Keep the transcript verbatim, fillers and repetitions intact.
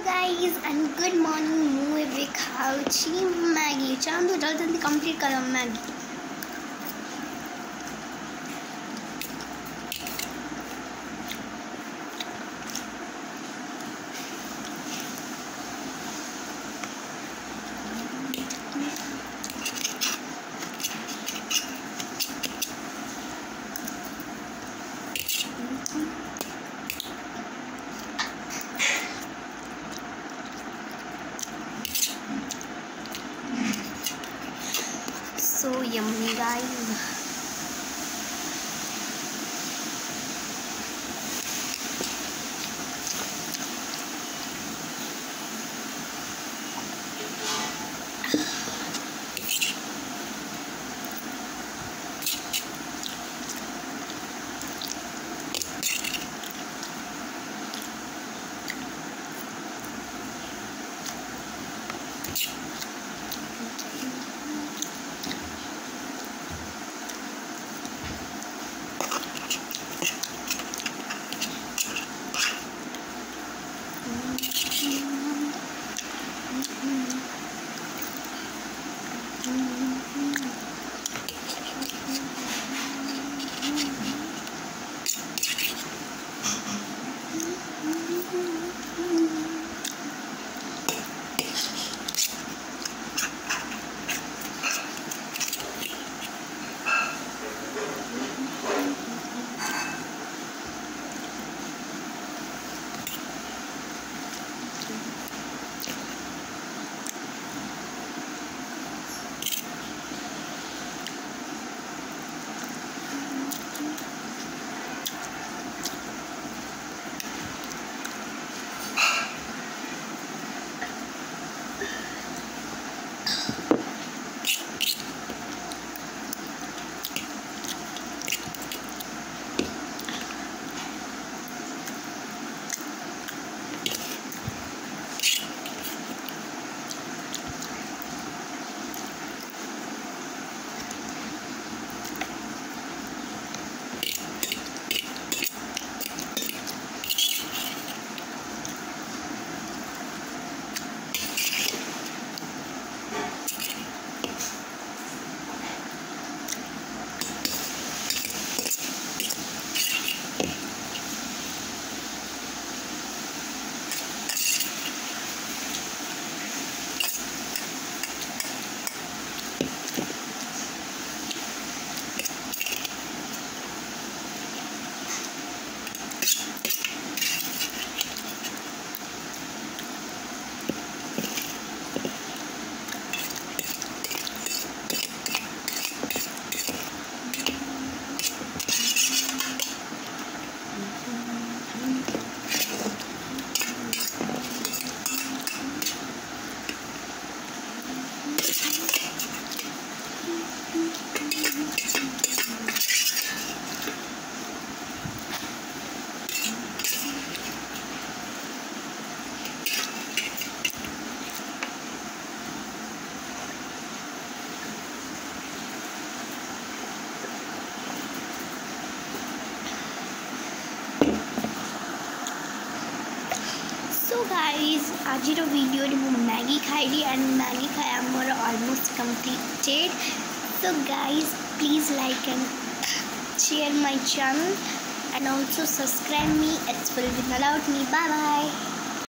guys and good morning. ମୁଁ ଏବେ ଖାଉଛି ମ୍ୟାଗି। ଚାଲନ୍ତୁ ଜଲ୍ଦି ଜଲ୍ଦି କମ୍ପ୍ଲିଟ୍ କର Maggi. So yummy guys. So guys, आजिर वीडियो रे मैगी खाइली एंड मैगी खाया मोर almost completed. So guys, please like and share my channel and also subscribe me. It's will be allowed me. Bye bye.